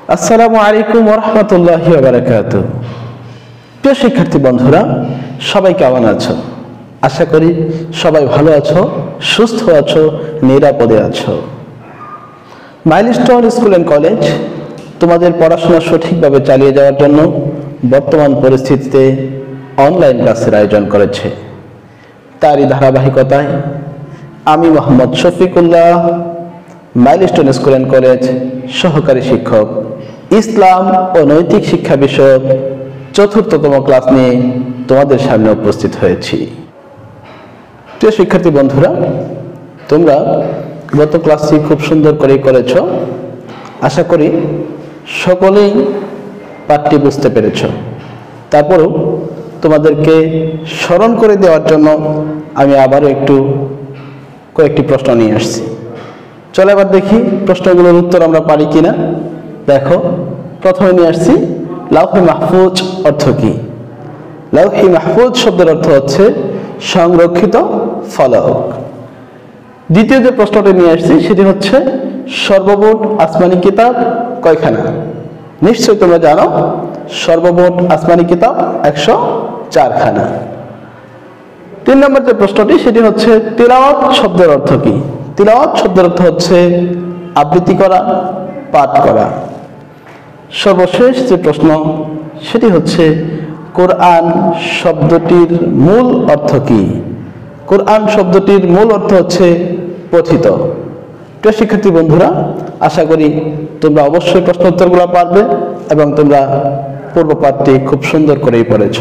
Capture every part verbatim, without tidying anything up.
আসসালামু আলাইকুম ওয়া রাহমাতুল্লাহি ওয়া বারাকাতুহু। প্রিয় শিক্ষার্থী বন্ধুরা, সবাই কেমন আছো? আশা করি সবাই ভালো আছো, সুস্থ আছো, নিরাপদে আছো। মাইলস্টোন স্কুল অ্যান্ড কলেজ তোমাদের পড়াশোনা সঠিকভাবে চালিয়ে যাওয়ার জন্য বর্তমান পরিস্থিতিতে অনলাইন ক্লাসের আয়োজন করেছে। তারই ধারাবাহিকতায় আমি Mohammad Shafikullah, milestone school and college সহকারী শিক্ষক, ইসলাম ও নৈতিক শিক্ষা বিষয়ক চতুর্থতম ক্লাস নিয়ে তোমাদের সামনে উপস্থিত হয়েছি। প্রিয় শিক্ষার্থী বন্ধুরা, তোমরা গত ক্লাসটি খুব সুন্দর করেই করেছ। আশা করি সকলেই পাঠটি বুঝতে পেরেছ। তারপরেও তোমাদেরকে স্মরণ করে দেওয়ার জন্য আমি আবারও একটু কয়েকটি প্রশ্ন নিয়ে আসছি। চলো এবার দেখি প্রশ্নগুলোর উত্তর আমরা পারি কিনা। দেখো, প্রথমে নিয়ে আসছি লাউহে মাহফুজ অর্থ কি? লাউহে মাহফুজ শব্দের অর্থ হচ্ছে সংরক্ষিত ফলক। দ্বিতীয় যে প্রশ্নটি নিয়ে আসছি সেটি হচ্ছে সর্বমোট আসমানি কিতাব কয়খানা? নিশ্চয়ই তোমরা জানো সর্বমোট আসমানি কিতাব একশো চারখানা। তিন নম্বর যে প্রশ্নটি সেটি হচ্ছে তিলাওয়াত শব্দের অর্থ কি? তিলাওয়াত শব্দের অর্থ হচ্ছে আবৃত্তি করা, পাঠ করা। সর্বশেষ যে প্রশ্ন সেটি হচ্ছে কোরআন শব্দটির মূল অর্থ কি? কোরআন শব্দটির মূল অর্থ হচ্ছে পঠিত। প্রিয় শিক্ষার্থী বন্ধুরা, আশা করি তোমরা অবশ্যই প্রশ্ন উত্তরগুলো পারবে এবং তোমরা পূর্ব পাঠটি খুব সুন্দর করেই পড়েছ।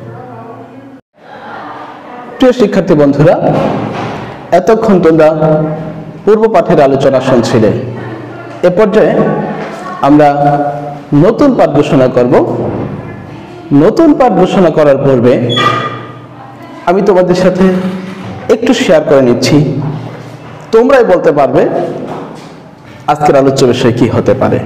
প্রিয় শিক্ষার্থী বন্ধুরা, এতক্ষণ তোমরা পূর্ব পাঠের আলোচনা শুনছিলে। এ পর্যায়ে আমরা নতুন পাঠ ঘোষণা করব। নতুন পাঠ ঘোষণা করার পূর্বে আমি তোমাদের সাথে একটু শেয়ার করে নিচ্ছি, তোমরাই বলতে পারবে আজকের আলোচ্য বিষয় কি হতে পারে।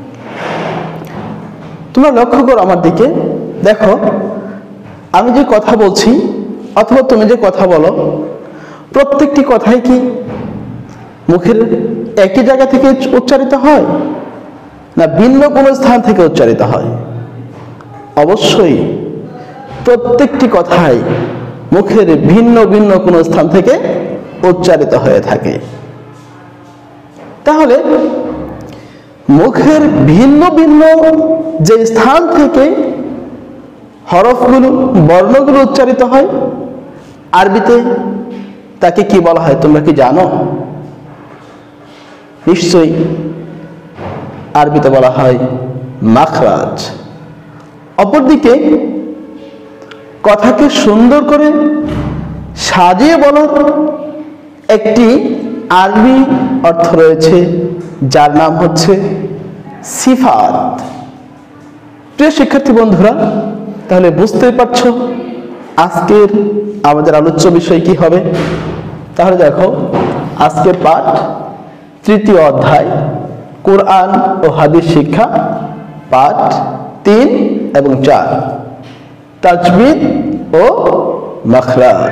তোমরা লক্ষ্য করো আমার দিকে, দেখো আমি যে কথা বলছি অথবা তুমি যে কথা বলো, প্রত্যেকটি কথাই কি মুখের একই জায়গা থেকে উচ্চারিত হয় না ভিন্ন কোনো স্থান থেকে উচ্চারিত হয়? অবশ্যই প্রত্যেকটি কথাই মুখের ভিন্ন ভিন্ন কোনো স্থান থেকে উচ্চারিত হয়ে থাকে। তাহলে মুখের ভিন্ন ভিন্ন যে স্থান থেকে হরফগুলো, বর্ণগুলো উচ্চারিত হয়, আরবিতে তাকে কি বলা হয় তোমরা কি জানো? নিশ্চয়ই আরবিতে বলা হয় মাখরাজ। অপরদিকে কথাকে সুন্দর করে সাজিয়ে বলার একটি আরবি অর্থ রয়েছে যার নাম হচ্ছে সিফাত। প্রিয় শিক্ষার্থী বন্ধুরা, তাহলে বুঝতেই পারছো আজকের আমাদের আলোচ্য বিষয় কি হবে। তাহলে দেখো, আজকের পাঠ তৃতীয় অধ্যায় কোরআন ও হাদিস শিক্ষা, পাঠ তিন এবং চার, তাজবিদ ও মাখরাজ।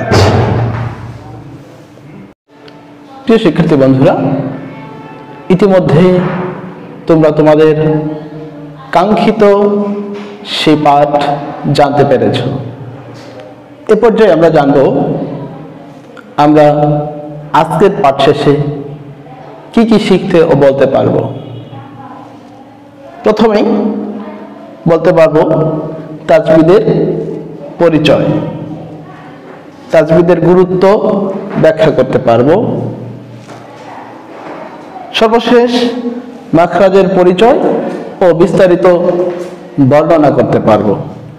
প্রিয় শিক্ষার্থী বন্ধুরা, ইতিমধ্যে তোমরা তোমাদের কাঙ্ক্ষিত সেই পাঠ জানতে পেরেছ। এ পর্যায়ে আমরা জানব আমরা আজকের পাঠ শেষে কি কি শিখতে ও বলতে পারবো। প্রথমেই বলতে পারবো তাজবিদের পরিচয়, তাজবিদের গুরুত্ব ব্যাখ্যা করতে পারবো। সর্বশেষ মাখরাজের পরিচয় ও বিস্তারিত বর্ণনা করতে পারবো।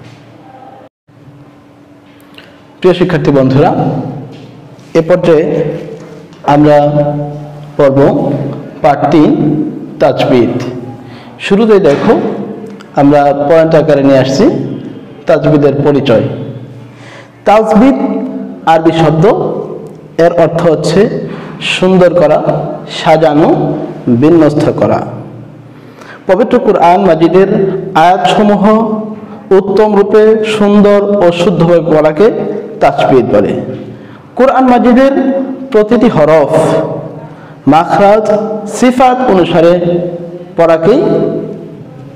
প্রিয় শিক্ষার্থী বন্ধুরা, এ পর্যায়ে আমরা পড়ব পাঠ তিন, তাজবিদ। শুরুতেই দেখো আমরা পয়েন্ট আকারে নিয়ে আসছি তাজবিদের পরিচয়। তাজবিদ আরবি শব্দ, এর অর্থ হচ্ছে সুন্দর করা, সাজানো, বিন্যস্ত করা। পবিত্র কুরআন মাজিদের আয়াতসমূহ উত্তম রূপে সুন্দর ও শুদ্ধভাবে পড়াকে তাজবিদ বলে। কুরআন মাজিদের প্রতিটি হরফ মাখরাজ সিফাত অনুসারে পড়াকেই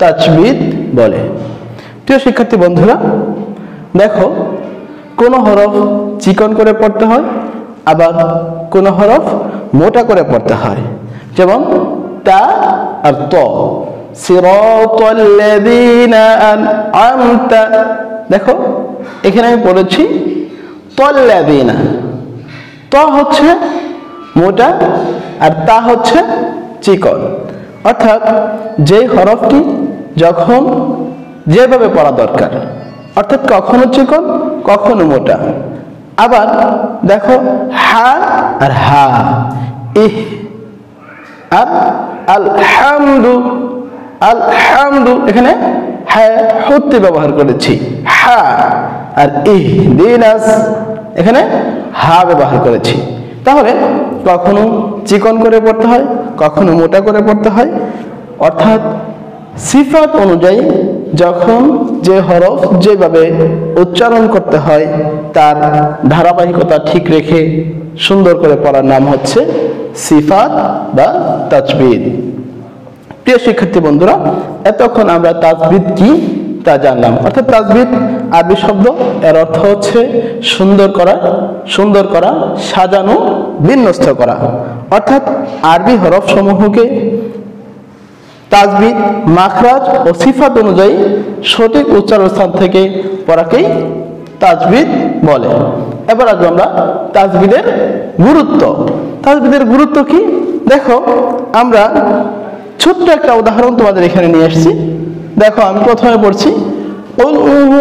তাজবিদ বলে। প্রিয় শিক্ষার্থী বন্ধুরা, দেখো কোন হরফ চিকন করে পড়তে হয়, আবার কোন হরফ মোটা করে পড়তে হয়। যেমন তা আর ত, সিরাতাল্লাযীনা আনআমতা, দেখো এখানে আমি পড়েছি তাল্লাযীনা, ত হচ্ছে মোটা আর তা হচ্ছে চিকন। অর্থাৎ যে হরফটি যখন যেভাবে পড়া দরকার, অর্থাৎ কখনো চিকন কখনো মোটা। আবার দেখো হা আর হা, ইহ আর আলহামদু, আলহামদু এখানে হ্যাঁ হতে ব্যবহার করেছি, হা। আর ইহদিনাস এখানে হা ব্যবহার করেছি। তাহলে কখনো চিকন করে পড়তে হয়, কখনো মোটা করে পড়তে হয়। অর্থাৎ সিফাত অনুযায়ী যখন যে হরফ যেভাবে উচ্চারণ করতে হয় তার ধারাবাহিকতা ঠিক রেখে সুন্দর করে পড়ার নাম হচ্ছে সিফাত বা তাজবিদ। প্রিয় শিক্ষার্থী বন্ধুরা, এতক্ষণ আমরা তাজবিদ কি তা জানলাম। অর্থাৎ তাজবিদ আরবি শব্দ, এর অর্থ হচ্ছে সুন্দর করা, সুন্দর করা, সাজানো, বিন্যস্ত করা। অর্থাৎ আরবি হরফ সমূহকে তাজবিদ, মাখরাজ ও সিফাত অনুযায়ী সঠিক উচ্চারণ স্থান থেকে পড়াকেই তাজবিদ বলে। এবার আসবো আমরা তাজবিদের গুরুত্ব। তাজবিদের গুরুত্ব কি? দেখো আমরা ছোট্ট একটা উদাহরণ তোমাদের এখানে নিয়ে আসছি। দেখো আমি প্রথমে পড়ছি কুল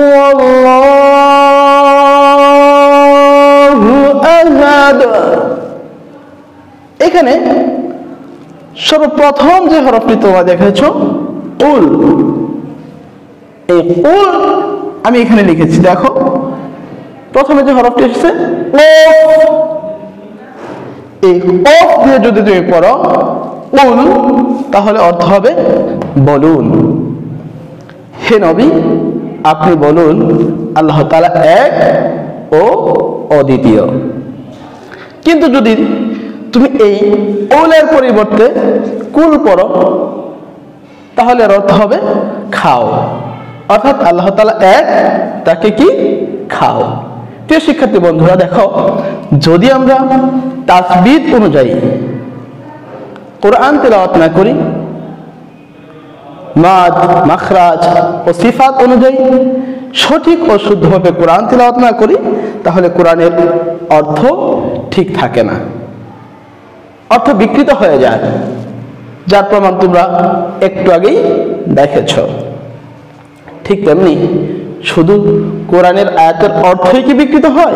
হুয়াল্লাহু আহাদ। এখানে সর্বপ্রথম যে হরফটি তোমরা দেখেছো উল, এই উল আমি এখানে লিখেছি। দেখো প্রথমে যে হরফটি এসেছে কফ, এই কফ দিয়ে যদি তুমি পড়ো উল, তাহলে অর্থ হবে বলুন। হে নবী আপনি বলুন আল্লাহ তাআলা এক ও অদ্বিতীয়। কিন্তু যদি তুমি এই উলের পরিবর্তে কুল পড়ো তাহলে এর অর্থ হবে খাও। অর্থাৎ আল্লাহ তাআলা এক, তাকে কি খাও। প্রিয় শিক্ষার্থী বন্ধুরা, দেখো যদি আমরা তাজবিদ অনুযায়ী কোরআন তেলাওয়াত না করি, মাদ, মাখরাজ ও সিফাত অনুযায়ী সঠিক ও শুদ্ধভাবে কোরআন তেলাওয়াত না করি, তাহলে কোরআনের অর্থ ঠিক থাকে না, অর্থ বিকৃত হয়ে যায়। যার প্রমাণ তোমরা একটু আগেই দেখেছ। ঠিক তেমনি শুধু কোরআনের আয়াতের অর্থই কি বিকৃত হয়?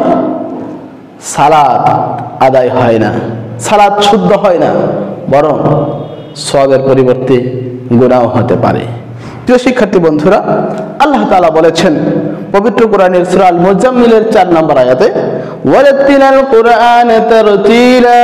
সালাত আদায় হয় না, সালাত শুদ্ধ হয় না, বরং সওয়াবের পরিবর্তে গুনাহ হতে পারে। প্রিয় শিক্ষার্থী বন্ধুরা, আল্লাহ তাআলা বলেছেন পবিত্র কোরআনের সূরা আল মুজাম্মিলের চার নম্বর আয়াতে, ওয়ারাত্তিলাল কুরআন তারতিলা,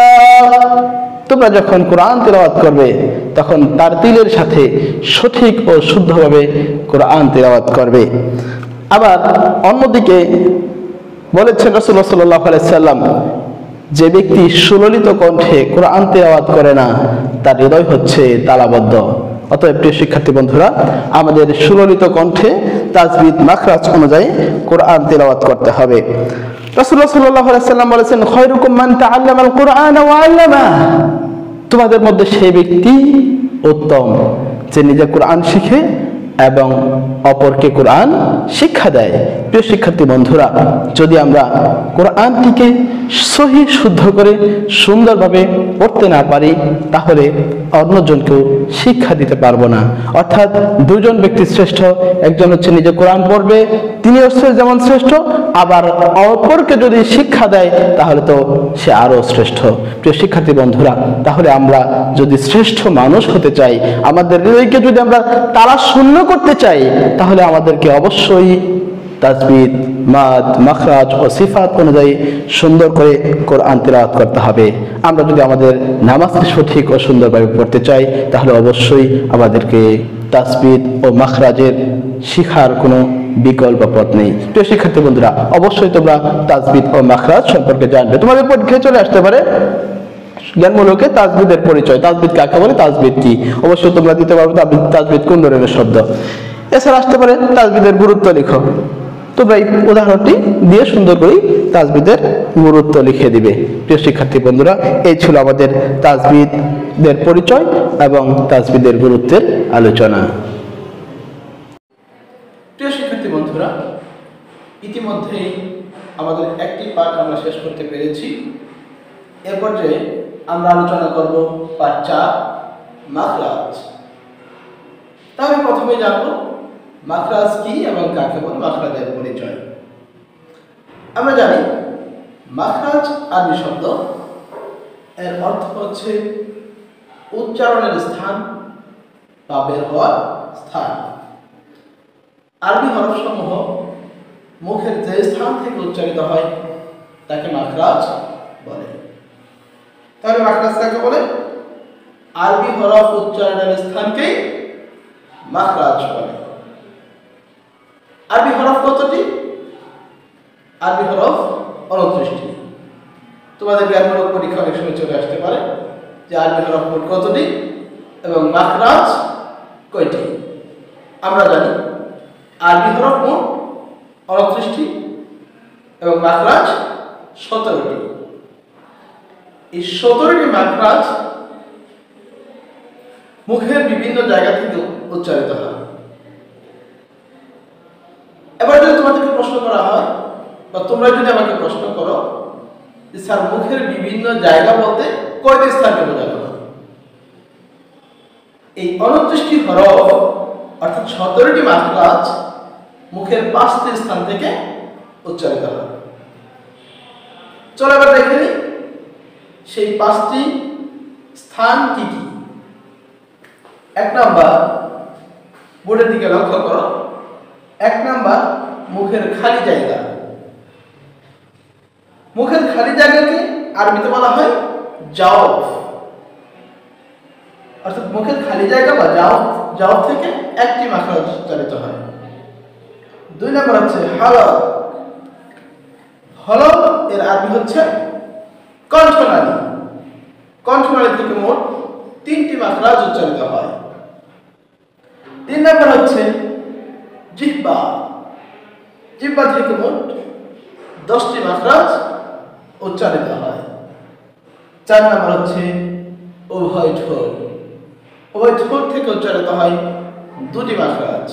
তোমরা যখন কোরআন তেলাওয়াত করবে তখন তারতিলের সাথে সঠিক ও শুদ্ধভাবে কোরআন তেলাওয়াত করবে। আবার অন্যদিকে বলেছেন রাসূলুল্লাহ সাল্লাল্লাহু আলাইহি সাল্লাম, যে ব্যক্তি সুললিত কণ্ঠে কোরআন তেলাওয়াত করে না তার হৃদয় হচ্ছে তালাবদ্ধ। অতএব প্রিয় শিক্ষার্থী বন্ধুরা, আমাদের সুললিত কণ্ঠে তাজবিদ, মাখরাজ অনুযায়ী কোরআন তেলাওয়াত করতে হবে। রাসূলুল্লাহ সাল্লাল্লাহু আলাইহি সাল্লাম বলেছেন, খায়রুকুম মান তাআল্লামাল কুরআন ওয়া আল্লামা, তোমাদের মধ্যে সেই ব্যক্তি উত্তম যে নিজে কোরআন শিখে এবং অপরকে কোরআন শিক্ষা দেয়। প্রিয় শিক্ষার্থী বন্ধুরা, যদি আমরা কোরআনটিকে সহি শুদ্ধ করে সুন্দরভাবে পড়তে না পারি তাহলে অন্যজনকেও শিক্ষা দিতে পারবো না। অর্থাৎ দুজন ব্যক্তি শ্রেষ্ঠ, একজন হচ্ছে নিজে কোরআন পড়বে, তিনি হচ্ছে যেমন শ্রেষ্ঠ, আবার অপরকে যদি শিক্ষা দেয় তাহলে তো সে আরো শ্রেষ্ঠ। প্রিয় শিক্ষার্থী বন্ধুরা, তাহলে আমরা যদি শ্রেষ্ঠ মানুষ হতে চাই, আমাদের হৃদয়কে যদি আমরা তালা শূন্য করতে চাই, তাহলে আমাদেরকে অবশ্যই তাজবিদ, মাদ, মাখরাজ ও সিফাত অনুযায়ী সুন্দর করে কোরআন তেলাওয়াত করতে হবে। আমরা যদি আমাদের নামাজকে সঠিক ও সুন্দরভাবে পড়তে চাই তাহলে অবশ্যই আমাদেরকে তাজবিদ ও মাখরাজের শিখার কোনো বিকল্প পথ নেই। প্রিয় শিক্ষার্থী বন্ধুরা, অবশ্যই তোমরা তাজবিদ ও মাখরাজ সম্পর্কে জানবে। তোমাদের পরীক্ষায় চলে আসতে পারে জ্ঞানমূলকে তাজবিদের পরিচয়, তাজবিদ কাকে বলে, তাজবিদ কি, অবশ্যই তোমরা দিতে পারবে তাজবিদ কোন ধরনের শব্দ। এছাড়া আসতে পারে তাজবিদের গুরুত্ব লিখো, তোমরা এই উদাহরণটি দিয়ে সুন্দর করে তাজবিদের গুরুত্ব লিখে দিবে। প্রিয় শিক্ষার্থী বন্ধুরা, এই ছিল আমাদের তাজবিদের পরিচয় এবং তাজবিদের গুরুত্বের আলোচনা। প্রিয় শিক্ষার্থী বন্ধুরা, ইতিমধ্যেই আমাদের একটি পাঠ আমরা শেষ করতে পেরেছি। এরপর যে আমরা আলোচনা করব পাঠ চার, মাখরাজ। তাহলে প্রথমে জানবো মাখরাজ কি এবং কাকে বলে, মাখরাজের পরিচয়। আমরা জানি মাখরাজ আরবি শব্দ, এর অর্থ হচ্ছে উচ্চারণের স্থান বা বের হওয়ার স্থান। আরবি হরফসমূহ মুখের যে স্থান থেকে উচ্চারিত হয় তাকে মাখরাজ বলে। তাহলে মাখরাজ কাকে বলে? আরবি হরফ উচ্চারণের স্থানকে মাখরাজ বলে। আরবি হরফ কতটি? আরবি হরফ উনত্রিশটি। তোমাদের জ্ঞানমূলক পরীক্ষা অনেক সময় চলে আসতে পারে যে আরবি হরফ মোট কতটি এবং মাখরাজ কয়টি। আমরা জানি আরবি হরফ মোট উনত্রিশটি এবং মাখরাজ সতেরোটি। এই সতেরোটি মাখরাজ মুখের বিভিন্ন জায়গা থেকে উচ্চারিত হয়। এবার যদি তোমাদেরকে প্রশ্ন করা হয় বা তোমরা যদি আমাকে প্রশ্ন করো যে স্যার মুখের বিভিন্ন জায়গা বলতে কয়টি স্থানকে বোঝানো হয়? এই উনত্রিশটি হরফ অর্থাৎ সতেরোটি মাখরাজ মুখের পাঁচটি স্থান থেকে উচ্চারিত হয়। চলো এবার দেখে নিই সেই পাঁচটি স্থান কি কি। এক নাম্বার, বোর্ডের দিকে লক্ষ্য করো, এক নাম্বার মুখের খালি জায়গা। মুখের খালি জায়গাকে আরবিতে বলা হয় জাওফ, অর্থাৎ মুখের খালি জায়গা বা জাওফ, জাওফ থেকে একটি মাখরাজ উচ্চারিত হয়। দুই নাম্বার হচ্ছে হলক। হলক এর আরবি হচ্ছে কণ্ঠনালী। কণ্ঠনালী থেকে মোট তিনটি মাখরাজ উচ্চারিত হয়। তিন নাম্বার হচ্ছে জিহ্বা। জিহ্বা থেকে মোট দশটি মাখরাজ উচ্চারিত হয়। চার নাম্বার হচ্ছে উভয় ঠোঁট। উভয় ঠোঁট থেকে উচ্চারিত হয় দুটি মাখরাজ।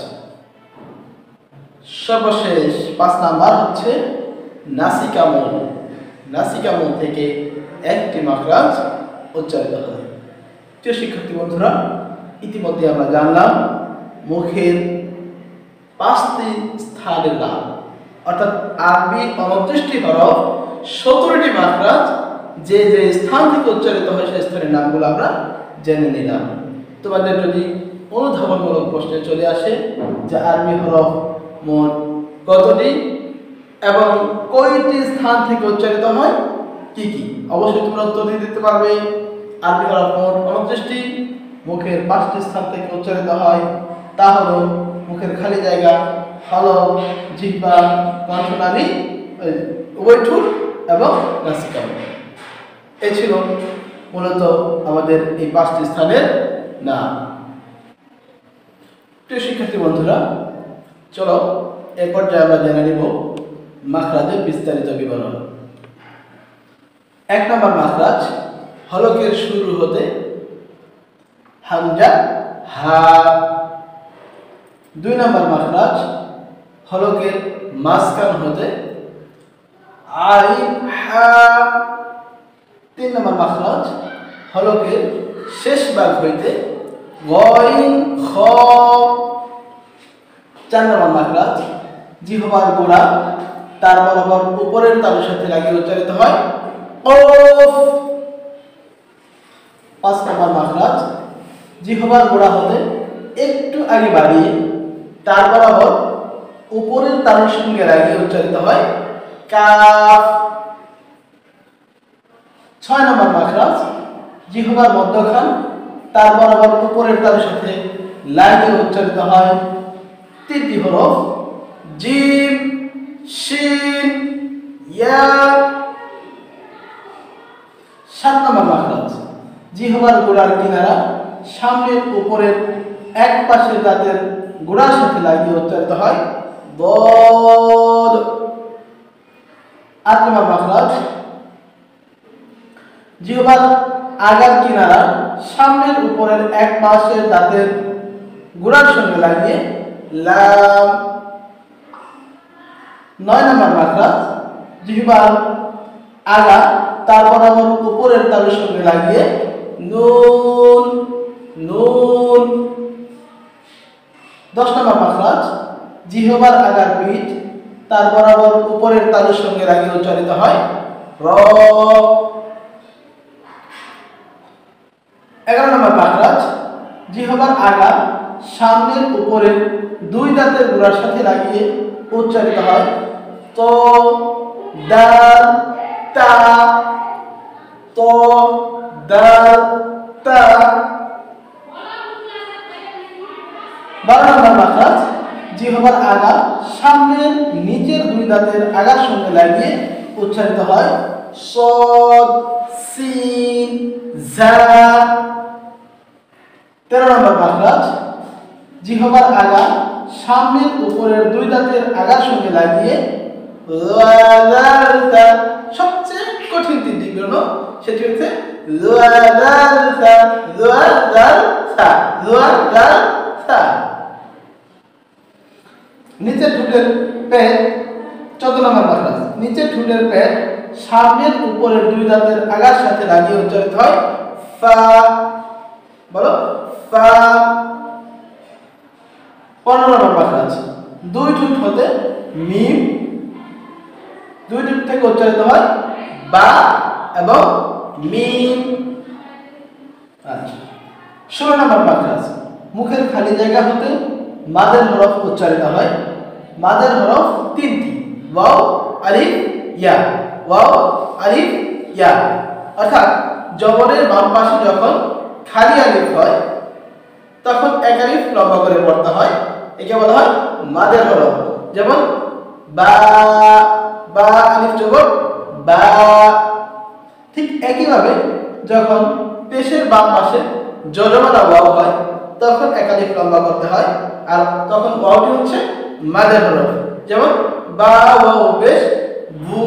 সর্বশেষ পাঁচ নাম্বার হচ্ছে নাসিকামূল। নাসিকামূল থেকে একটি মাখরাজ উচ্চারিত হয়। প্রিয় শিক্ষার্থী বন্ধুরা, ইতিমধ্যে আমরা জানলাম মুখের পাঁচটি স্থানের নাম, অর্থাৎ আরবি উনত্রিশটি হরফ, সতেরোটি মাখরাজ, যে যে স্থান থেকে উচ্চারিত হয় সেই স্থানের নামগুলো আমরা জেনে নিলাম। তোমাদের যদি অনুধাবনমূলক প্রশ্নে চলে আসে যে আরবি হরফ মোট কতটি এবং কয়টি স্থান থেকে উচ্চারিত হয় কি কি, অবশ্যই তোমরা উত্তর দিয়ে দিতে পারবে। আরবি হরফ মোট উনত্রিশটি, মুখের পাঁচটি স্থান থেকে উচ্চারিত হয়, তা হলো মুখের খালি জায়গা, হলক, জিহ্বা, কণ্ঠনালী, উভয় ঠোঁট এবং নাসিকামূল। এই ছিল মূলত আমাদের এই পাঁচটি স্থানের নাম। প্রিয় শিক্ষার্থী বন্ধুরা, চলো এরপর যে আমরা জেনে নিব মাখরাজের বিস্তারিত বিবরণ। এক নম্বর মাখরাজ, হলকের শুরু হতে হামজা হা। দুই নম্বর মাখরাজ, হলকের মাঝখান হতে আইন হা। তিন নম্বর মাখরাজ, হলকের শেষ ভাগ হইতে গইন খ। চার নম্বর মাখরাজ, জিহ্বার গোড়া তার বরাবর উপরের তালুর সাথে লাগিয়ে উচ্চারিত হয় কফ। পাঁচ নম্বর মাখরাজ, জিহ্বার গোড়া হতে একটু আগে বাড়িয়ে তার বরাবর উপরের তালুর সঙ্গে লাগিয়ে উচ্চারিত হয় কাফ। ছয় নম্বর মাখরাজ, জিহ্বার মধ্যখান তার বরাবর উপরের তালুর সাথে লাগিয়ে উচ্চারিত হয় তিনটি হরফ জিম, শিন, ইয়া। সাত নম্বর মাখরাজ জিহ্বার গোড়ার কিনারা সামনের উপরের এক পাশের দাঁতের গোড়ার সাথে লাগিয়ে উচ্চারিত হয় বদ। আট নম্বর মাখরাজ জিহ্বার আগার কিনারা সামনের উপরের এক পাশের দাঁতের গোড়ার সঙ্গে লাগিয়ে লাম। নয় নম্বর মাখরাজ জিহ্বার আগা তার বরাবর উপরের তালুর সঙ্গে লাগিয়ে নুন নুন। দশ নম্বর মাখরাজ জিহ্বার আগার পিঠ তার বরাবর উপরের তালুর সঙ্গে লাগিয়ে উচ্চারিত হয় র। এগারো নম্বর মাখরাজ জিহ্বার আগা সামনের উপরের দুই দাঁতের গোড়ার সাথে লাগিয়ে উচ্চারিত হয় ত দাল তা ত দাল তা। বারো নম্বর মাখরাজ জিহ্বার আগা সামনের নিচের দুই দাঁতের আগার সঙ্গে লাগিয়ে উচ্চারিত হয় সদ সিন জা। তেরো নম্বর মাখরাজ জিহ্বার আগা সামনের উপরের দুই দাঁতের আগার সঙ্গে লাগিয়ে সবচেয়ে কঠিন তিনটি বর্ণ সেটি হচ্ছে নিচের ঠোঁটের পেট। চোদ্দ নম্বর মাখরাজ নিচের ঠোঁটের পেট সামনের উপরের দুই দাঁতের আগার সাথে লাগিয়ে উচ্চারিত হয় ফা। বলো ফা। পনেরো নম্বর মাখরাজ দুই ঠোঁট হতে মিম দুই ঠোঁট থেকে উচ্চারিত হয় বা এবং মিম। আচ্ছা। ষোলো নম্বর মাখরাজ মুখের খালি জায়গা হতে মাদের হরফ উচ্চারিত হয়। মাদের হরফ তিনটি ওয়াও আলিফ ইয়া ওয়াও আলিফ ইয়া। অর্থাৎ জবরের বাম পাশে যখন খালি আলিফ হয় তখন এক আলিফ লম্বা করে পড়তে হয়, একে বলা হয় মাদের হরফ। যেমন বা বা আলিফ জবর বা। ঠিক একইভাবে যখন পেশের বাম পাশে জজমানা ওয়াও হয় তখন এক আলিফ লম্বা করতে হয়, আর তখন ওয়াওটি হচ্ছে মাদের হরফ। যেমন বা ওয়াও পেশ বু।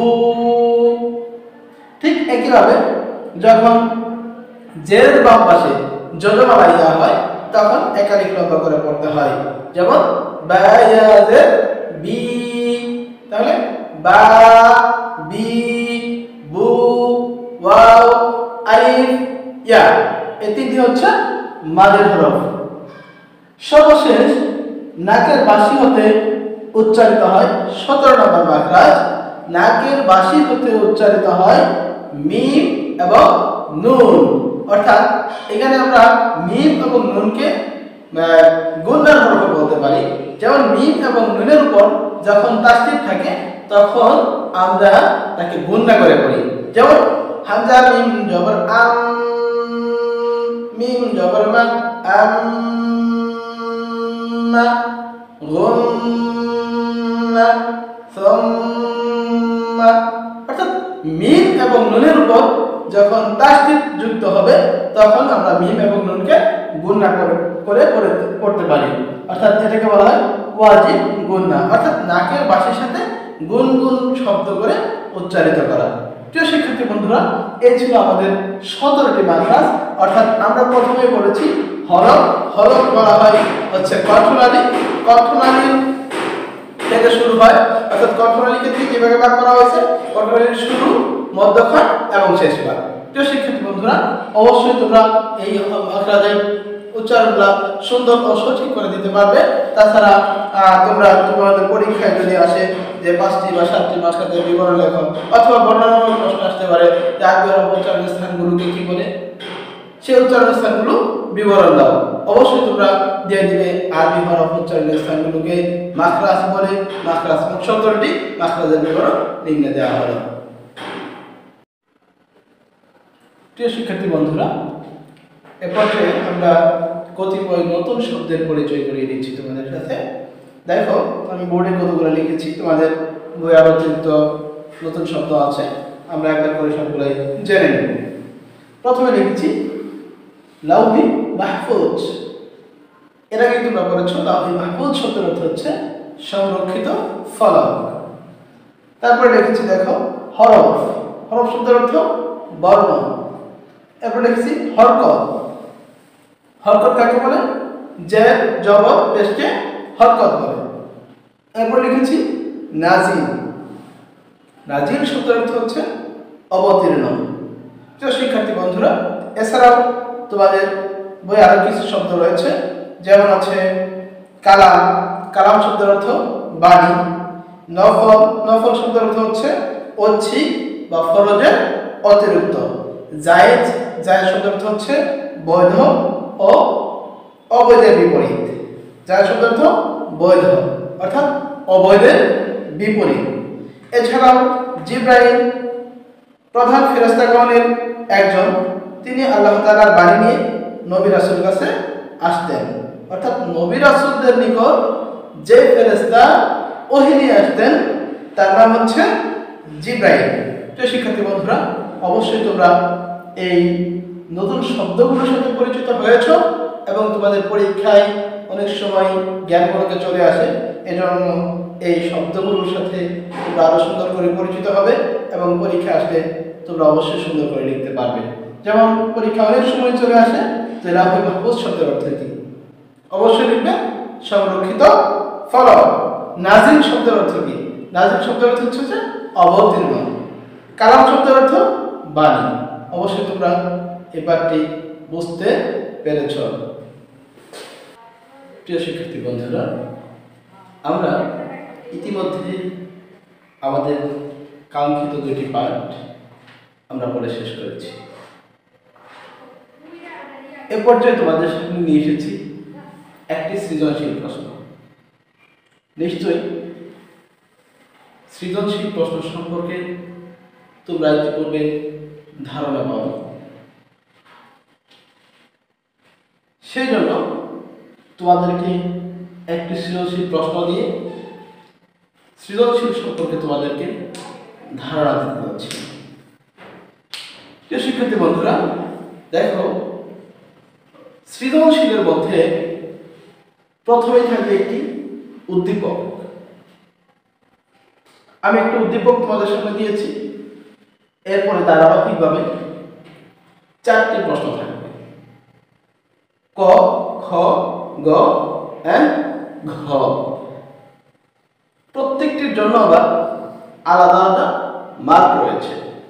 ঠিক একইভাবে যখন জেরের বাম পাশে জজমানা ইয়া হয় তখন এক আলিফ লম্বা করে পড়তে হয়। যেমন বা ইয়া জের বি। তাহলে বা বি বু ওয়াও আলিফ ইয়া এই তিনটি হচ্ছে মাদের হরফ। সর্বশেষ নাকের বাঁশি হতে উচ্চারিত হয় সতেরো নম্বর মাখরাজ। নাকের বাঁশি হতে উচ্চারিত হয় মিম এবং নুন। অর্থাৎ এখানে আমরা মিম এবং নুনকে গুণনার হরফ বলতে পারি। যেমন মিম এবং নুনের উপর যখন তাসদীদ থাকে তখন আমরা তাকে গুণনা করে পড়ি। যেমন হামজা মিম জবর আম মিম জবর মা আম মা গুন্না সুম্মা। অর্থাৎ মিম এবং নুনের উপর যখন তাসদীদ যুক্ত হবে তখন আমরা মিম এবং নুনকে গুণনা করে করে পড়তে পারি। অর্থাৎ এটাকে বলা হয় ওয়াজিব গুণনা, অর্থাৎ নাকের বাঁশির সাথে গুনগুন শব্দ করে উচ্চারিত করা। প্রিয় শিক্ষার্থী বন্ধুরা, এই ছিল আমাদের সতেরোটি মাখরাজ। অর্থাৎ আমরা প্রথমে বলেছি হরফ। হরফ বলা হয় হচ্ছে কণ্ঠনালী। কণ্ঠনালী থেকে শুরু হয়, অর্থাৎ কণ্ঠনালীকে ঠিক কিভাবে ভাগ করা হয়েছে, কণ্ঠনালীর শুরু, মধ্যখান এবং শেষ ভাগ। প্রিয় শিক্ষার্থী বন্ধুরা, অবশ্যই তোমরা এই মাখরাজের উচ্চারণগুলো সুন্দর ও সঠিক করে দিতে পারবে। তাছাড়া তোমরা তোমাদের পরীক্ষায় যদি আসে যে পাঁচটি বা সাতটি মাখরাজের বিবরণ লেখো, অথবা বর্ণনামূলক প্রশ্ন আসতে পারে যে আরবি হরফ উচ্চারণের স্থানগুলোকে কি বলে, সেই উচ্চারণের স্থানগুলো বিবরণ দাও। অবশ্যই তোমরা দিয়ে দিবে আরবি হরফ উচ্চারণের স্থানগুলোকে মাখরাজ বলে। মাখরাজ মোট সতেরোটি, মাখরাজের বিবরণ নিম্নে দেওয়া হলো। প্রিয় শিক্ষার্থী বন্ধুরা, এ পর্যায়ে আমরা কতিপয় নতুন শব্দের পরিচয় করিয়ে দিচ্ছি তোমাদের সাথে। দেখো, আমি বোর্ডে কতগুলো লিখেছি, তোমাদের বই আরো অতিরিক্ত নতুন শব্দ আছে, আমরা একবার করে সবগুলাই জেনে নেব। প্রথমে লিখেছি লাউহি মাহফুজ। এর আগে তোমরা পড়েছো লাউহি মাহফুজ শব্দের অর্থ হচ্ছে সংরক্ষিত ফলক। তারপরে লিখেছি দেখো হরফ। হরফ শব্দের অর্থ বর্ণ। এরপর লিখেছি হরকত। হরকত কাকে বলে? জের জবর পেশকে হরকত বলে। এরপর লিখেছি নাজিল। নাজিল শব্দের অর্থ হচ্ছে অবতীর্ণ। প্রিয় শিক্ষার্থী বন্ধুরা, এছাড়াও তোমাদের বই আরো কিছু শব্দ রয়েছে, যেমন আছে কালাম। কালাম শব্দের অর্থ বাণী। নফল। নফল শব্দের অর্থ হচ্ছে ঐচ্ছিক বা ফরজের অতিরিক্ত। জায়েজ। জায়েজ শব্দের অর্থ হচ্ছে বৈধ ও অবৈধের বিপরীত। জায়েজ শব্দের অর্থ বৈধ অর্থাৎ অবৈধের বিপরীত। এছাড়াও জিবরাইল প্রধান ফেরেশতাগণের একজন, তিনি আল্লাহ তাআলার বাণী নিয়ে নবী রাসূলের কাছে আসতেন। অর্থাৎ নবী রাসূলদের নিকট যে ফেরেশতা ওহী নিয়ে আসতেন তার নাম হচ্ছে জিবরাইল। তো শিক্ষার্থী বন্ধুরা, অবশ্যই তোমরা এই নতুন শব্দগুলোর সাথে পরিচিত হয়েছ এবং তোমাদের পরীক্ষায় অনেক সময় জ্ঞানগুলোকে চলে আসে। এজন্য এই শব্দগুলোর সাথে তোমরা আরো সুন্দর করে পরিচিত হবে এবং পরীক্ষা আসলে তোমরা অবশ্যই সুন্দর করে লিখতে পারবে। যেমন পরীক্ষা অনেক সময় চলে আসে যে লাউহি মাহফুজ শব্দের অর্থ কি, অবশ্যই লিখবে সংরক্ষিত ফলক। নাজিল শব্দের অর্থ কি? নাজিল শব্দের অর্থ হচ্ছে যে অবতীর্ণ। কালাম শব্দের অর্থ বাণী। অবশ্যই তোমরা এই পাঠটি বুঝতে পেরেছ। প্রিয় শিক্ষার্থী বন্ধুরা, আমরা ইতিমধ্যে আমাদের কাঙ্ক্ষিত দুটি পাঠ আমরা পড়ে শেষ করেছি। এ পর্যায়ে তোমাদের সামনে নিয়ে এসেছি একটি সৃজনশীল প্রশ্ন। নিশ্চয়ই সৃজনশীল প্রশ্ন সম্পর্কে তোমরা ইতিপূর্বে ধারণা পাও। সেই জন্য তোমাদেরকে একটি সৃজনশীল প্রশ্ন দিয়ে সৃজনশীল সম্পর্কে তোমাদেরকে ধারণা দিতে যাচ্ছি। প্রিয় শিক্ষার্থী বন্ধুরা, দেখো সৃজনশীলের মধ্যে প্রথমেই থাকবে একটি উদ্দীপক। আমি একটা উদ্দীপক তোমাদের সামনে দিয়েছি, এরপরে ধারাবাহিকভাবে চারটি প্রশ্ন থাকবে। ক, খ, গ এন্ড ঘ। প্রত্যেকটির জন্য আবার আলাদা আলাদা মার্ক রয়েছে।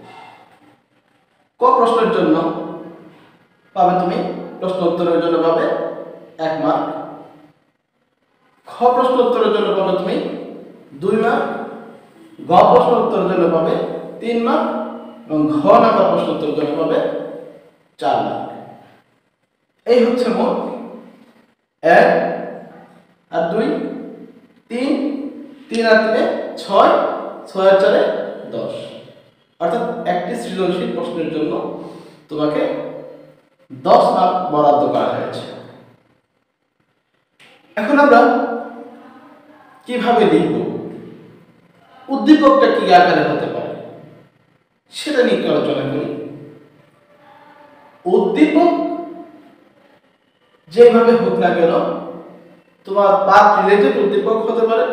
ক প্রশ্নের জন্য পাবে তুমি, প্রশ্ন উত্তরের জন্য পাবে এক মার্ক। খ প্রশ্ন উত্তরের জন্য পাবে তুমি দুই মার্ক। গ প্রশ্ন উত্তরের জন্য পাবে তিন মার্ক এবং ঘ নাম্বার প্রশ্ন উত্তরের জন্য পাবে চার মার্ক। এই হচ্ছে মোট এক আর দুই তিন, তিন আর তিনে ছয়, ছয় আর চারে দশ। অর্থাৎ একটি সৃজনশীল প্রশ্নের জন্য তোমাকে দশ মার্ক বরাদ্দ করা হয়েছে। এখন আমরা কিভাবে লিখব, উদ্দীপকটা কি আকারে হতে পারে সেটা নিয়ে একটু আলোচনা করি। উদ্দীপক যেভাবে হোক না কেন, তোমার পাঠ রিলেটেড উদ্দীপক হতে পারে,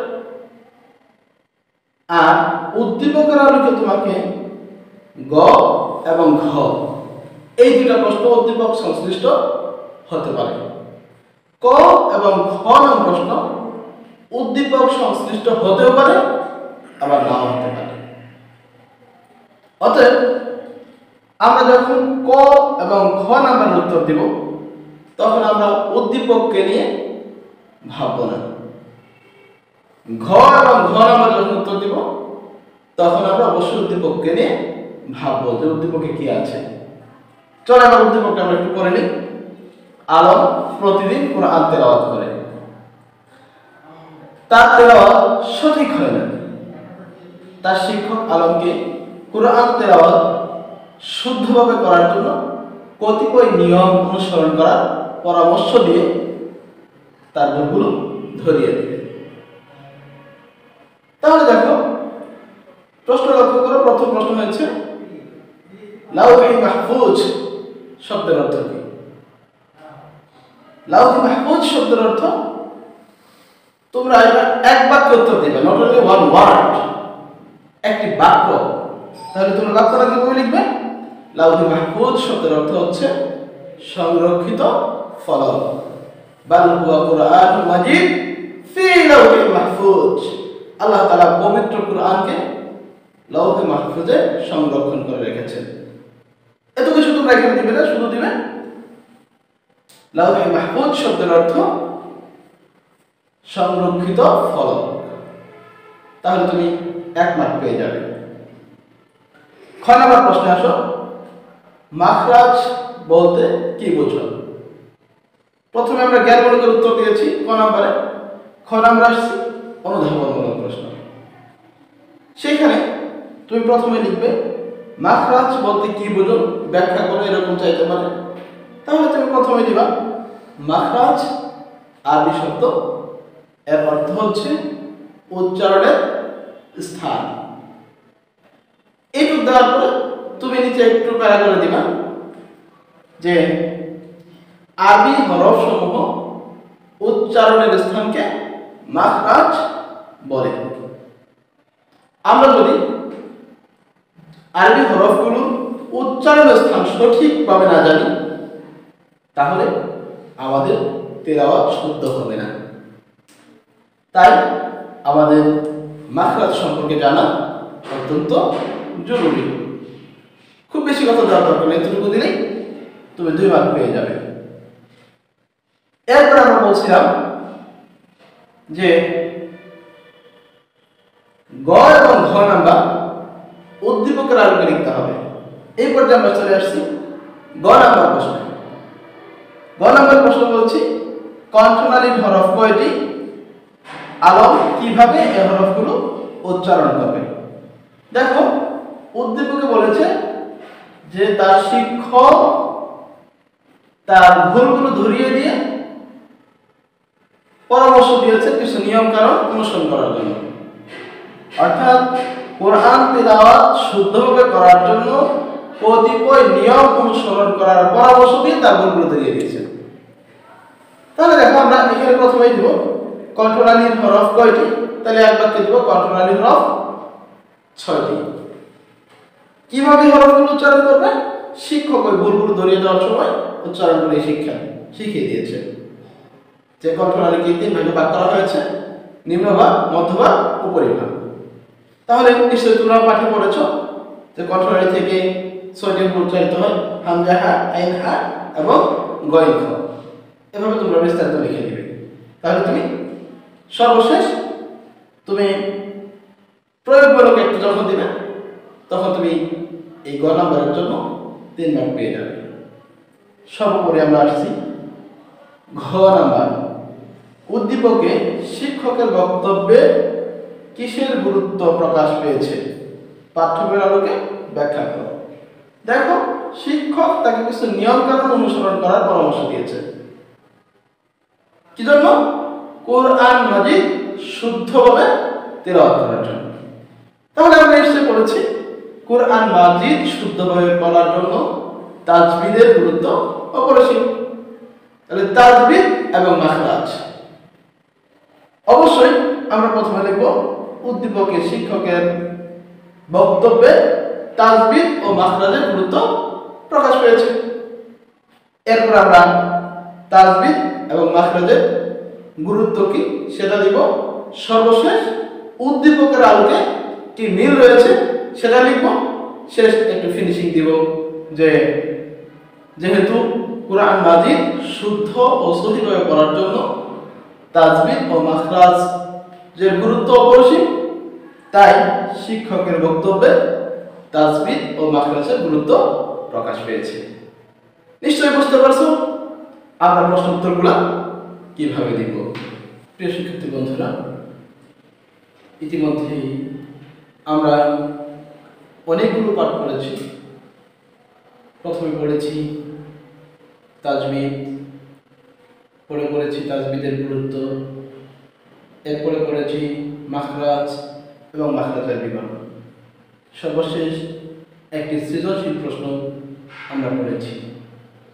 আর উদ্দীপকের আলোকে তোমাকে গ এবং ঘ এই দুটা প্রশ্ন উদ্দীপক সংশ্লিষ্ট হতে পারে। ক এবং খ নং প্রশ্ন উদ্দীপক সংশ্লিষ্ট হতেও পারে, আবার নাও হতে পারে। অতএব আমরা যখন ক এবং খ নাম্বারের উত্তর দেব, তখন আমরা উদ্দীপককে নিয়ে ভাবব না। ঘ এবং ঘ নাম্বার যখন উত্তর দিব, তখন আমরা অবশ্যই উদ্দীপককে নিয়ে ভাববো যে উদ্দীপকে কি আছে। চলো আমার উদ্দীপকটা আমরা একটু পড়ে নিই। আলম প্রতিদিন কোরআন তেলাওয়াত করে, তার তেলাওয়াত সঠিক হয় না। তার শিক্ষক আলমকে কোরআন তেলাওয়াত শুদ্ধভাবে করার জন্য কতিপয় নিয়ম অনুসরণ করার পরামর্শ দিয়ে তার ভুলগুলো ধরিয়ে দেবে। তাহলে দেখো প্রশ্ন লক্ষ্য করো। প্রথম প্রশ্ন হয়েছে লাউহি মাহফুজ শব্দের অর্থ কি? লাউহি মাহফুজ শব্দের অর্থ তোমরা এটা এক বাক্য উত্তর দিবে, নট অনলি ওয়ান ওয়ার্ড, একটি বাক্য। তাহলে তোমরা বাক্যটা কিভাবে লিখবে? লাউহি মাহফুজ শব্দের অর্থ হচ্ছে সংরক্ষিত ফলক। বাল হুয়া কুরআনুল মাজিদ ফি লাউহিল মাহফুজ। আল্লাহ তাআলা পবিত্র কুরআনকে লাউহে মাহফুজে সংরক্ষণ করে রেখেছেন। এত কিছু তোমরা এখানে দিবে না, শুধু দিবে লাউহে মাহফুজ শব্দের অর্থ সংরক্ষিত ফলক। তাহলে তুমি এক মার্ক পেয়ে যাবে। ছয় নম্বর প্রশ্নে আসো, মাখরাজ বলতে কি বোঝো? প্রথমে আমরা জ্ঞানমূলকের উত্তর দিয়েছি ক নম্বরে। খ নম্বরে আসছি অনুধাবনমূলক প্রশ্ন। সেখানে তুমি প্রথমে লিখবে মাখরাজ বলতে কি বোঝো, ব্যাখ্যা করে, এরকম চাইতে পারে। তাহলে তুমি প্রথমে দিবা মাখরাজ আরবি শব্দ, এর অর্থ হচ্ছে উচ্চারণের স্থান। এইটুকু দেওয়ার পরে তুমি নিচে একটু প্যারা করে দিবা যে আরবি হরফ সমূহ উচ্চারণের স্থানকে মাখরাজ বলে। আমরা যদি আরবি হরফগুলোর উচ্চারণের স্থান সঠিকভাবে না জানি তাহলে আমাদের তেলাওয়াত শুদ্ধ হবে না। তাই আমাদের মাখরাজ সম্পর্কে জানা অত্যন্ত জরুরি। খুব বেশি কথা দেওয়ার দরকার নেই, এতটুকু দিলেই তুমি দুই মার্ক পেয়ে যাবে। এরপর আমরা বলছিলাম যে গ এবং ঘ নাম্বার উদ্দীপকের আলোকে লিখতে হবে। এই পর্যায়ে আমরা চলে আসছি গ নাম্বার প্রশ্ন। গ নাম্বার প্রশ্ন বলছি কণ্ঠনালীর হরফ কয়টি? আলম কিভাবে এই হরফগুলো উচ্চারণ করবে? দেখো, উদ্দীপকে বলেছে যে তার শিক্ষক তার ভুলগুলো ধরিয়ে দিয়ে পরামর্শ দিয়েছে কিছু নিয়ম কানুন অনুসরণ করার জন্য। অর্থাৎ কোরআন তিলাওয়াত শুদ্ধভাবে করার জন্য কতিপয় নিয়ম অনুসরণ করার পরামর্শ দিয়ে তার ভুলগুলো ধরিয়ে দিয়েছে। তাহলে দেখো, আমরা এখানে প্রথমেই দিব কণ্ঠনালীর হরফ কয়টি? তাহলে এক বাক্যে দিব কণ্ঠনালীর হরফ ছয়টি। কিভাবে হরফগুলো উচ্চারণ করবে? শিক্ষক ওই ভুলগুলো ধরিয়ে দেওয়ার সময় উচ্চারণ করে শিক্ষা শিখিয়ে দিয়েছে যে কণ্ঠনালীকে তিন ভাগে ভাগ করা হয়েছে, নিম্নভাগ, মধ্যভাগ, উপরিভাগ। তাহলে নিশ্চয়ই তোমরা পাঠে পড়েছ যে কণ্ঠনালী থেকে ছয়টি হুরুফ উচ্চারিত হয়, হামজা হা, আইন হা এবং গইন খ। এভাবে তোমরা বিস্তারিত লিখে দিবে। তাহলে তুমি সর্বশেষ তুমি প্রয়োগমূলক একটু যখন দিবে তখন তুমি এই গ নাম্বারের জন্য তিন মার্ক পেয়ে যাবে। সর্বোপরি আমরা আসছি ঘ নাম্বার, উদ্দীপকে শিক্ষকের বক্তব্যে কিসের গুরুত্ব প্রকাশ পেয়েছে? পাঠ্যবইয়ের আলোকে ব্যাখ্যা করো। দেখো, শিক্ষক তাকে কিছু নিয়ম কানুন অনুসরণ করার পরামর্শ দিয়েছে। কি জন্য? কোরআন মাজিদ শুদ্ধভাবে তিলাওয়াত করার জন্য। তাহলে আমরা নিশ্চয় পড়েছি কোরআন মাজিদ শুদ্ধভাবে পড়ার জন্য তাজবিদের গুরুত্ব অপরিসীম। তাহলে তাজবিদ এবং মাখরাজ। অবশ্যই আমরা প্রথমে লিখব উদ্দীপকে শিক্ষকের বক্তব্যে তাজবিদ ও মাখরাজের গুরুত্ব প্রকাশ পেয়েছে। এরপর আমরা তাজবিদ এবং মাখরাজের গুরুত্ব কি সেটা দিব। সর্বশেষ উদ্দীপকের আলোকে কি মিল রয়েছে সেটা লিখব। শেষ একটু ফিনিশিং দিব যে যেহেতু কোরআন মাজিদ শুদ্ধ ও সহিভাবে পড়ার জন্য তাজবিদ ও মাখরাজ যে গুরুত্ব অপরিসীম, তাই শিক্ষকের বক্তব্যে তাজবিদ ও মাখরাজের গুরুত্ব প্রকাশ পেয়েছে। নিশ্চয়ই বুঝতে পারছো আমরা প্রশ্ন উত্তরগুলা কিভাবে দিব। প্রিয় শিক্ষার্থী বন্ধুরা, ইতিমধ্যেই আমরা অনেকগুলো পাঠ করেছি। প্রথমে পড়েছি তাজবিদ, পরে পড়েছি তাজবিদের গুরুত্ব, এরপরে পড়েছি মাখরাজ এবং মাখরাজের বিবরণ। সর্বশেষ একটি সৃজনশীল প্রশ্ন আমরা পড়েছি।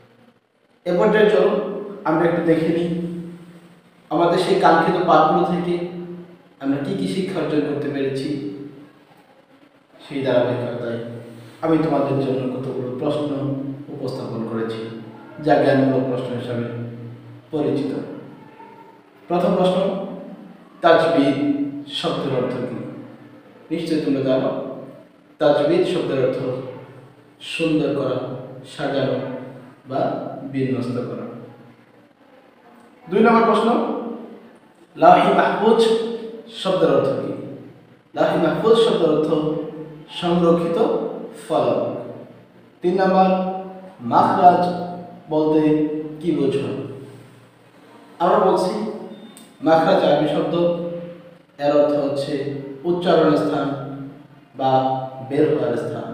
এ পর্যায়ে চলো আমরা একটু দেখে নিই আমাদের সেই কাঙ্ক্ষিত পাঠগুলো থেকে আমরা কি কি শিক্ষা অর্জন করতে পেরেছি। সেই ধারাবাহিকতায় আমি তোমাদের জন্য কতগুলো প্রশ্ন উপস্থাপন করেছি, যা জ্ঞানমূলক প্রশ্ন হিসাবে পরিচিত। প্রথম প্রশ্ন, তাজবিদ শব্দের অর্থ কি? নিশ্চয়ই তোমরা জানো, তাজবিদ শব্দের অর্থ সুন্দর করা, সাজানো বা বিন্যস্ত করা। দুই নম্বর প্রশ্ন, লাহি মাহফুজ শব্দের অর্থ কি? লাহি মাহফুজ শব্দের অর্থ সংরক্ষিত ফলক। তিন নম্বর, মাখরাজ বলতে কি বোঝো? আমরা বলছি মাখরাজ আরবি শব্দ, এর অর্থ হচ্ছে উচ্চারণের স্থান বা বের হওয়ার স্থান।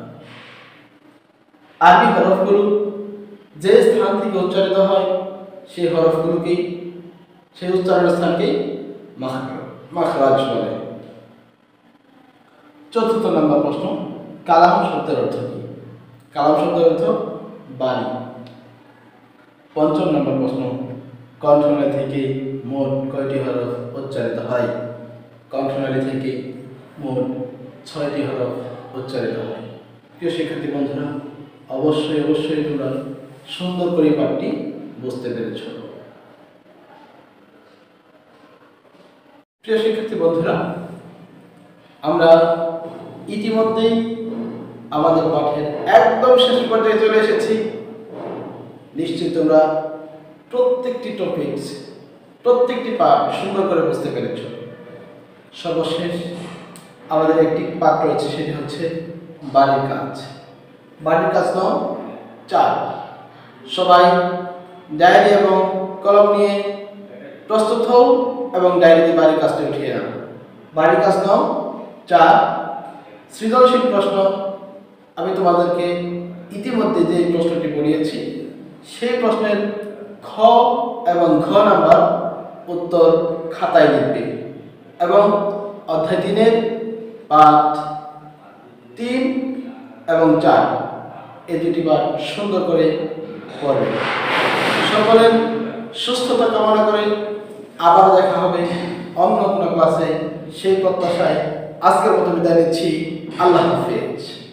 আরবি হরফগুলো যে স্থান থেকে উচ্চারিত হয় সেই হরফগুলোকেই, সেই উচ্চারণের স্থানকেই মাখরাজ বলে। চতুর্থ নম্বর প্রশ্ন, কালাম শব্দের অর্থ কি? কালাম শব্দের অর্থ বাণী। পঞ্চম নম্বর প্রশ্ন, কণ্ঠনালী থেকে মোট কয়টি হরফ উচ্চারিত হয়? কণ্ঠনালী থেকে মোট ছয়টি হরফ উচ্চারিত হয়। প্রিয় শিক্ষার্থী বন্ধুরা, অবশ্যই অবশ্যই তোমরা সুন্দর করে পাঠটি বুঝতে পেরেছ। প্রিয় শিক্ষার্থী বন্ধুরা, আমরা ইতিমধ্যেই আমাদের পাঠের একদম শেষ পর্যায়ে চলে এসেছি। নিশ্চয়ই তোমরা প্রত্যেকটি টপিকস, প্রত্যেকটি পাঠ সুন্দর করে বুঝতে পেরেছ। সর্বশেষ আমাদের একটি পাঠ রয়েছে, সেটি হচ্ছে বাড়ির কাজ। বাড়ির কাজ নাও চার। সবাই ডায়েরি এবং কলম নিয়ে প্রস্তুত হও এবং ডায়েরিতে বাড়ির কাজটি উঠিয়ে আনো। বাড়ির কাজ নাও চার, সৃজনশীল প্রশ্ন। আমি তোমাদেরকে ইতিমধ্যে যে প্রশ্নটি পড়িয়েছি সেই প্রশ্নের খ এবং ঘ নাম্বার উত্তর খাতায় লিখবে এবং অধ্যায় তিনের পাঠ তিন এবং চার এই দুটি পাঠ সুন্দর করে পড়বে। সকলের সুস্থতা কামনা করে আবার দেখা হবে অন্য কোনো ক্লাসে। সেই প্রত্যাশায় আজকের মতো বিদায় নিচ্ছি। আল্লাহ হাফেজ।